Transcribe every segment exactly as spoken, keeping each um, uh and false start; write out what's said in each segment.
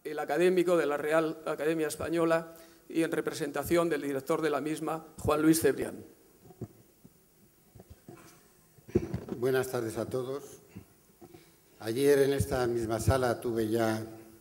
el académico de la Real Academia Española y en representación del director de la misma, Juan Luis Cebrián. Buenas tardes a todos. Ayer en esta misma sala tuve ya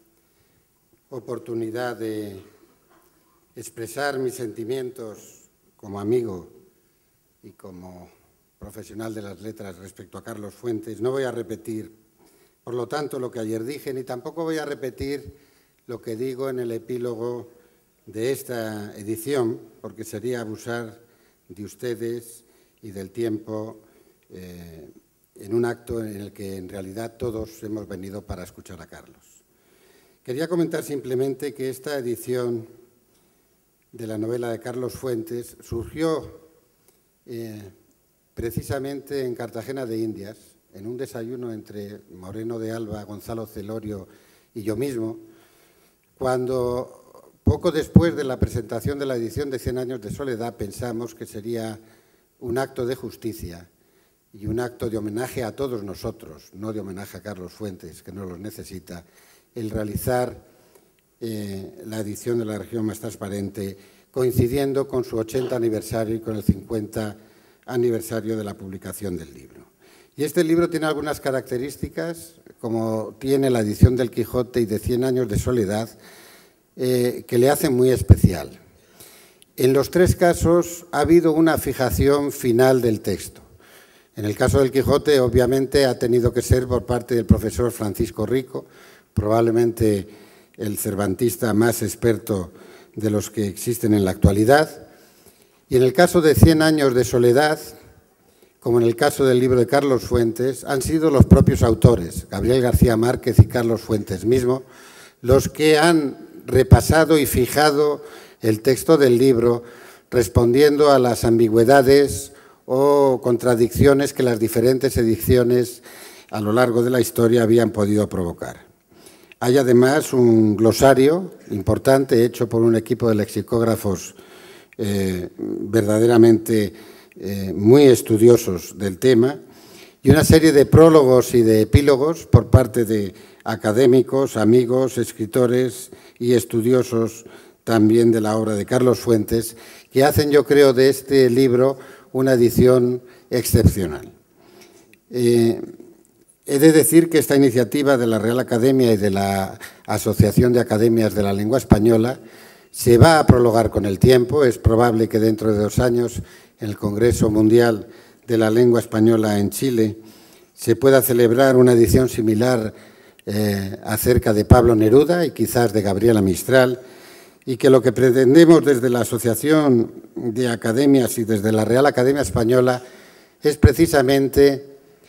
oportunidad de expresar mis sentimientos como amigo y como profesional de las letras respecto a Carlos Fuentes. No voy a repetir, por lo tanto, lo que ayer dije, ni tampoco voy a repetir lo que digo en el epílogo de esta edición, porque sería abusar de ustedes y del tiempo eh, en un acto en el que en realidad todos hemos venido para escuchar a Carlos. Quería comentar simplemente que esta edición de la novela de Carlos Fuentes surgió eh, precisamente en Cartagena de Indias, en un desayuno entre Moreno de Alba, Gonzalo Celorio y yo mismo, cuando poco después de la presentación de la edición de Cien años de soledad pensamos que sería un acto de justicia y un acto de homenaje a todos nosotros, no de homenaje a Carlos Fuentes, que no los necesita, el realizar eh, la edición de La región más transparente, coincidiendo con su ochenta aniversario y con el cincuenta aniversario de la publicación del libro. Y este libro tiene algunas características, como tiene la edición del Quijote y de Cien años de soledad, eh, que le hacen muy especial. En los tres casos ha habido una fijación final del texto. En el caso del Quijote, obviamente, ha tenido que ser por parte del profesor Francisco Rico, probablemente el cervantista más experto de los que existen en la actualidad. Y en el caso de Cien años de soledad, como en el caso del libro de Carlos Fuentes, han sido los propios autores, Gabriel García Márquez y Carlos Fuentes mismo, los que han repasado y fijado el texto del libro, respondiendo a las ambigüedades o contradicciones que las diferentes ediciones a lo largo de la historia habían podido provocar. Hay además un glosario importante hecho por un equipo de lexicógrafos eh, verdaderamente eh, muy estudiosos del tema y una serie de prólogos y de epílogos por parte de académicos, amigos, escritores y estudiosos también de la obra de Carlos Fuentes, que hacen, yo creo, de este libro una edición excepcional. Eh, he de decir que esta iniciativa de la Real Academia y de la Asociación de Academias de la Lengua Española se va a prolongar con el tiempo. Es probable que dentro de dos años, en el Congreso Mundial de la Lengua Española en Chile, se pueda celebrar una edición similar eh, acerca de Pablo Neruda y quizás de Gabriela Mistral, y que lo que pretendemos desde la Asociación de Academias y desde la Real Academia Española es precisamente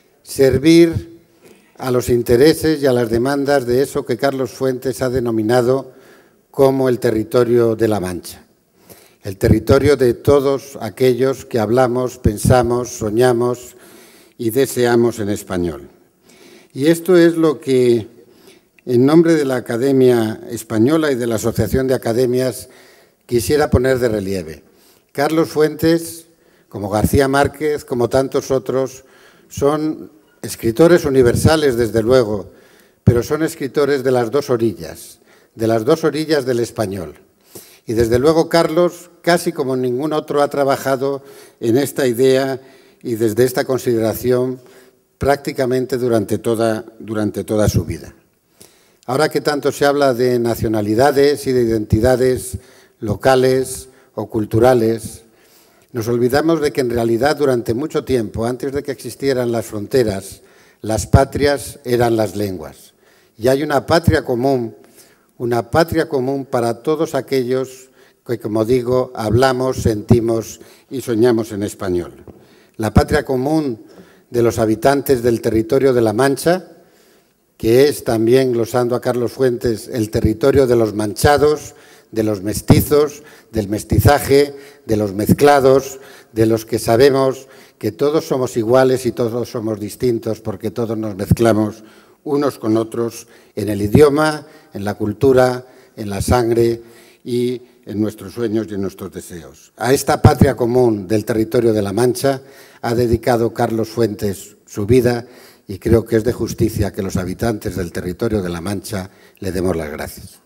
servir a los intereses y a las demandas de eso que Carlos Fuentes ha denominado como el territorio de la Mancha, el territorio de todos aquellos que hablamos, pensamos, soñamos y deseamos en español. Y esto es lo que, en nombre de la Academia Española y de la Asociación de Academias, quisiera poner de relieve. Carlos Fuentes, como García Márquez, como tantos otros, son escritores universales, desde luego, pero son escritores de las dos orillas, de las dos orillas del español. Y desde luego Carlos, casi como ningún otro, ha trabajado en esta idea y desde esta consideración prácticamente durante toda, durante toda su vida. Ahora que tanto se habla de nacionalidades y de identidades locales o culturales, nos olvidamos de que en realidad durante mucho tiempo, antes de que existieran las fronteras, las patrias eran las lenguas. Y hay una patria común, una patria común para todos aquellos que, como digo, hablamos, sentimos y soñamos en español. La patria común de los habitantes del territorio de la Mancha, que es también, glosando a Carlos Fuentes, el territorio de los manchados, de los mestizos, del mestizaje, de los mezclados, de los que sabemos que todos somos iguales y todos somos distintos porque todos nos mezclamos unos con otros en el idioma, en la cultura, en la sangre y en nuestros sueños y en nuestros deseos. A esta patria común del territorio de la Mancha ha dedicado Carlos Fuentes su vida y creo que es de justicia que los habitantes del territorio de la Mancha le demos las gracias.